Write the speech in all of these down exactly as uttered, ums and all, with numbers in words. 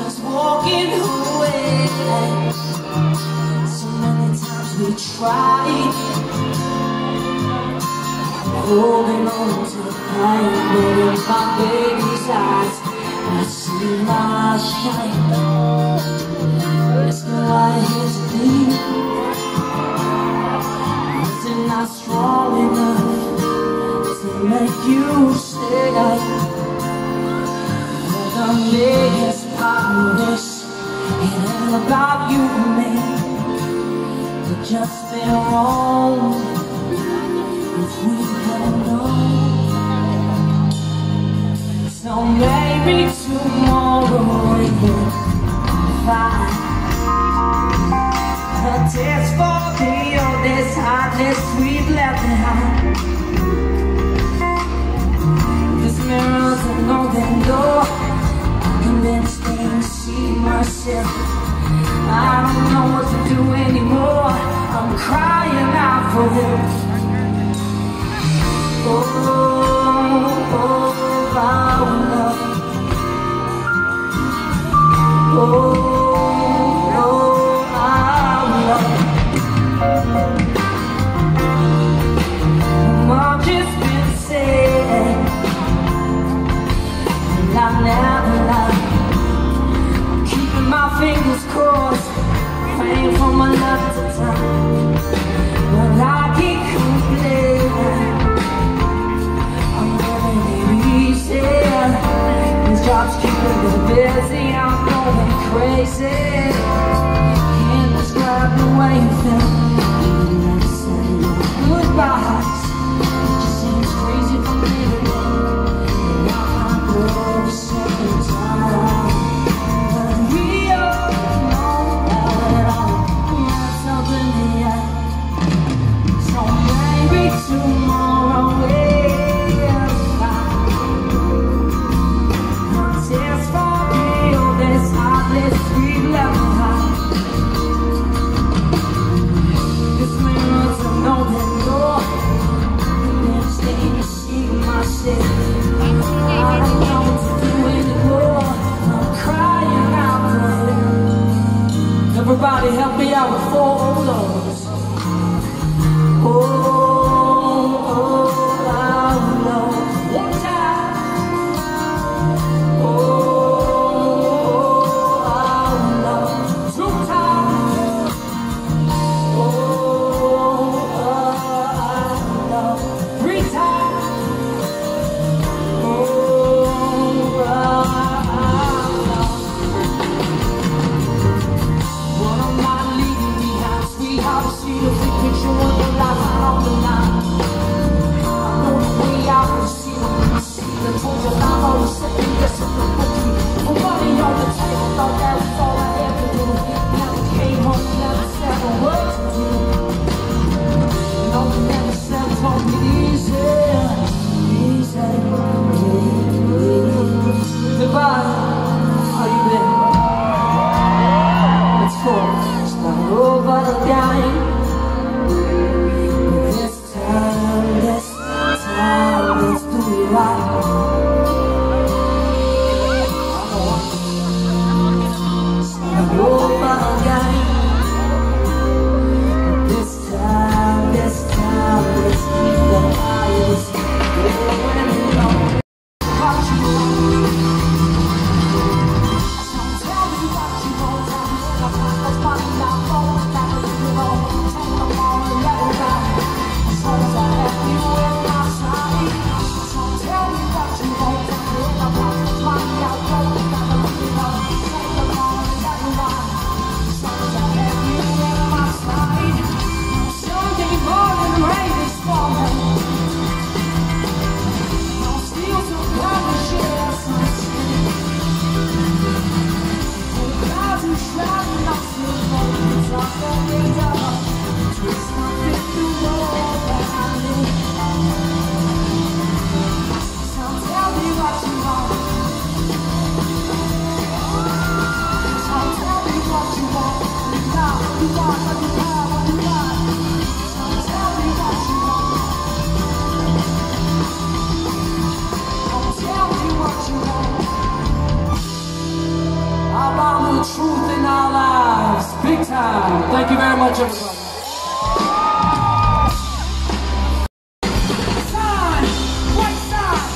just walking away. So many times we tried, holding on to the pain, but in my baby's eyes I see my shine. There's no I hesitate. Was it not strong enough to make you stay? The biggest part of this, it ain't about you and me. It just been wrong if we had known. So maybe tomorrow we will find a test for the all this hotness we've left behind. This mirror's an open door, convinced they see myself. I don't know what to do anymore. I'm crying out for help. Oh, oh, our love. Oh, oh, our love. Mom just been saying, and I never lied. My fingers crossed, praying for my love to turn. But I keep complaining, I'm living easy. These jobs keeping me busy, I'm going crazy. Can't describe the way you feel. You never say goodbyes. It just seems crazy for me to go. And I find love a second time. Tomorrow we'll find a test for all this heartless we've left behind. This mirror's an open door, can't stay to see myself. I don't know what to do anymore. I'm crying out for help. Everybody help me out with four doors. Oh, we have truth in our lives, big time. Thank you very much, everybody. Side, right side,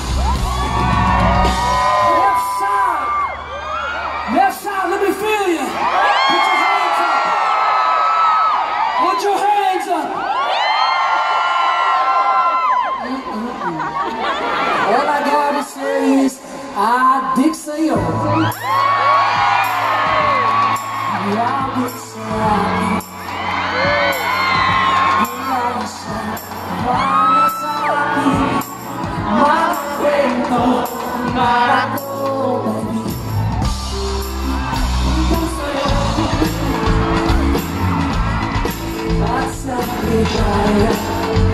left side, left side. Let me feel you. Put your hands up. Put your hands up. Mm-mm-mm. All I gotta say is, I dig say yo. I would say I my friend, no, my baby. That's a big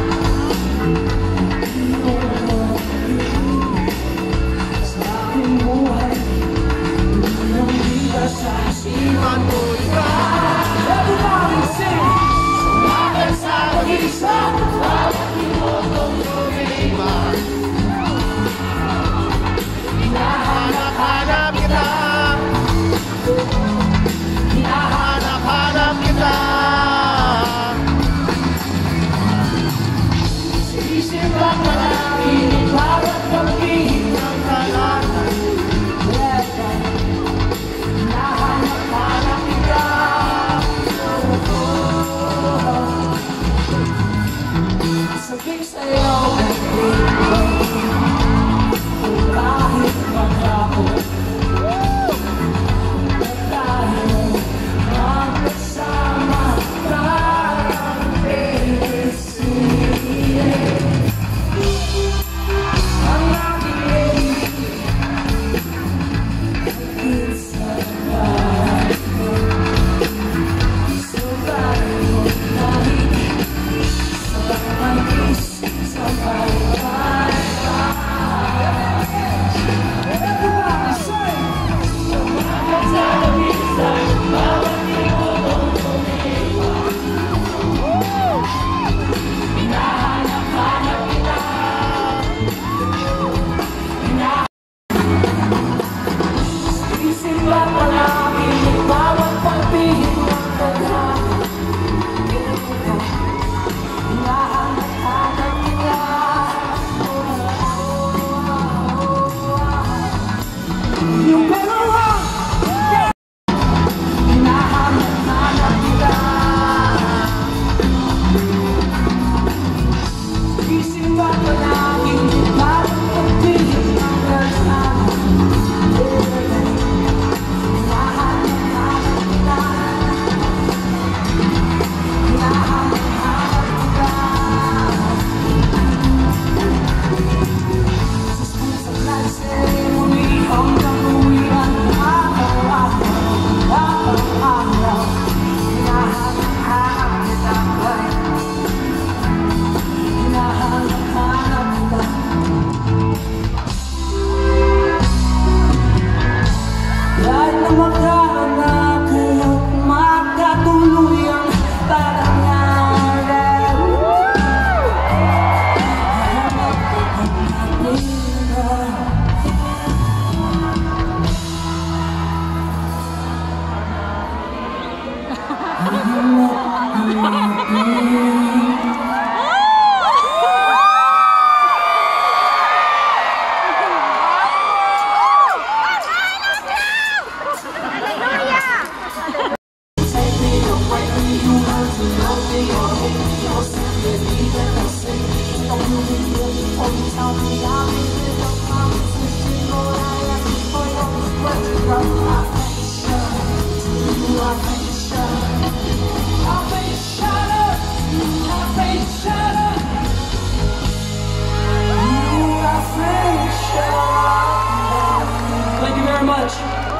everybody sing. Hinahanap-hanap kita, hinahanap-hanap kita. Sisimpan ka namin bawat pag-ibig ng kalatan. Hinahanap-hanap kita. Sabihin sa'yo, kahit mag-ako, tayo magkasama parang pinisili. Ang aking ibig sa bahay mo, sa bahay mo nahigit, sa pangis, sa bahay. You better run! Hinahanap-hanap kita. Isimba ka namin parang pag-ibig ng kasama. Hinahanap-hanap kita. Hinahanap-hanap kita. Sa school, sa klase, muli hanggang uwian. Araw-araw, hinahanap-hanap kita. Hinahanap-hanap kita. Kahit na magkahanap kayo't magkatuluyang parangalan. Hanap-hanapin ka. Thank you very much.